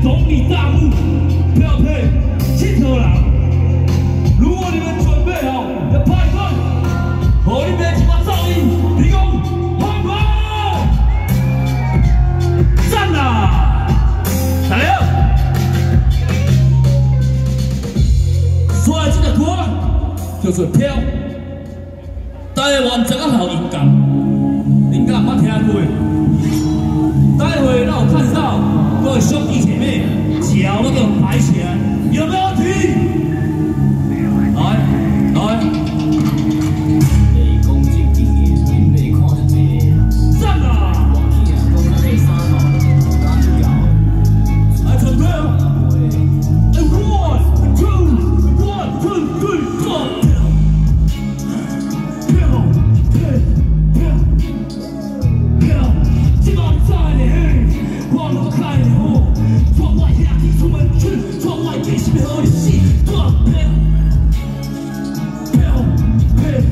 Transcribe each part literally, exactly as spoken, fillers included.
总理大幕，漂配七头狼。如果你们准备好要派对，和你们一把噪音，你讲轰炮，赞啦！来了，所以这个歌叫做飘。台湾这个好音感，您敢捌听过？待会让我看到各位兄弟姐妹脚都给我抬起来，有没有问题？来来，站啊！来准备哦！哎 ，one two one two three four， 飘飘飘飘，今晚在你。 我能开火，窗外夏天出门去，窗外天气和你戏，断片，飘飘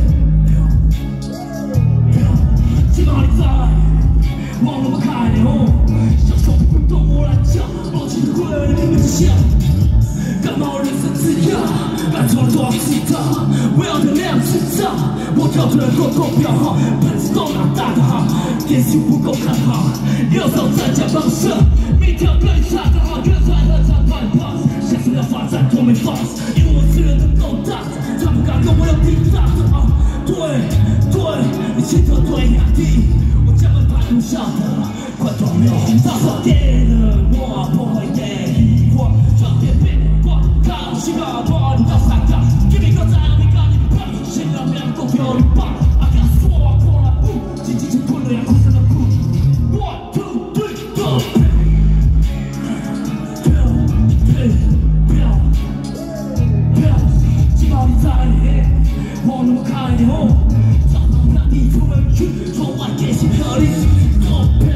飘，起码你在，我能开火，享受不懂我来讲，抱起的鬼你们之下，感冒人生自由，安装多自大，我要的量是大，我跳出来够够彪悍，本事够拿大的哈，点心不够看好。 右手站架放射，明天更差的话，越快和他快跑。下次要发展都没放，因为我资源都够大，他不敢跟我有抵挡的啊！对对，你心头对压低，我将门牌录下的，快装没有红到手电了，我不会给你我装点变挂，靠西瓜我你到山岗，给你个赞，你干你怕，先让两个漂亮吧，阿哥说我过来不，紧紧紧吞了两口子的苦。 One, two, three, go！ 飘飘飘飘，起码你在你，我那么开你后，早上让你出门去，窗外天气飘零，飘飘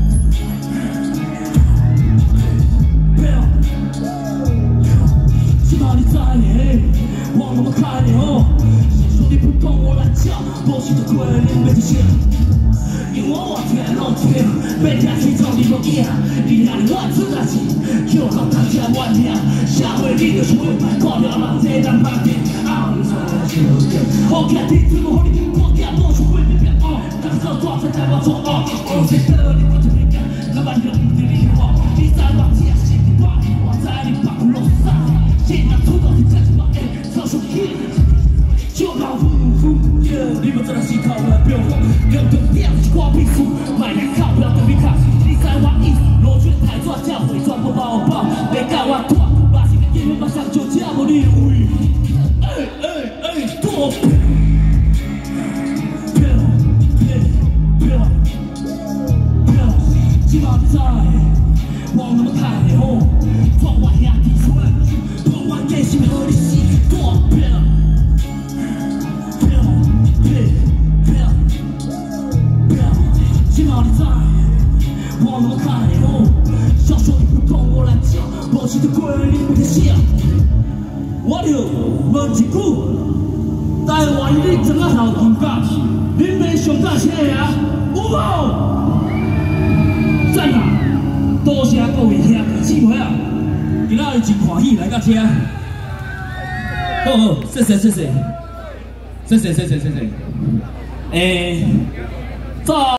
飘飘，起码你在你，我那么开你后，兄弟不懂我来讲，我是的鬼，你没听见。 因为我天老天，每天去找你不一样，你让你万事大吉，就好谈天万年。下回你就是会买高粱嘛，这张牌面啊，我看你怎么和你，我看我是会变变哦，但是多才在我做哦，我谁得你我就没干，老板娘你厉害，你在往前心里话，我在你把我弄死，现在出到你在什么哎，操手机。 就靠呼呼耶！你们在那心头来飙火，两头吊起挂屁股，买两靠不要等你看，你在玩意，罗圈台抓叫伪装不包包，没干我拖，把这个烟雾马上就加我你位，哎哎哎，多飘飘飘飘，起码在，往那么看你哦，窗外夏天出来，窗外天气和你戏，多飘。 起码你在，我那么看你哦，小说你不懂我来讲，抱起的鬼你不听想。我就问一句，台湾你怎么好音乐？你们上大车呀？有无？赞啊！多谢各位兄弟姊妹啊，今仔日真欢喜来到车。好好，谢谢谢谢，谢谢谢谢谢谢。诶，早。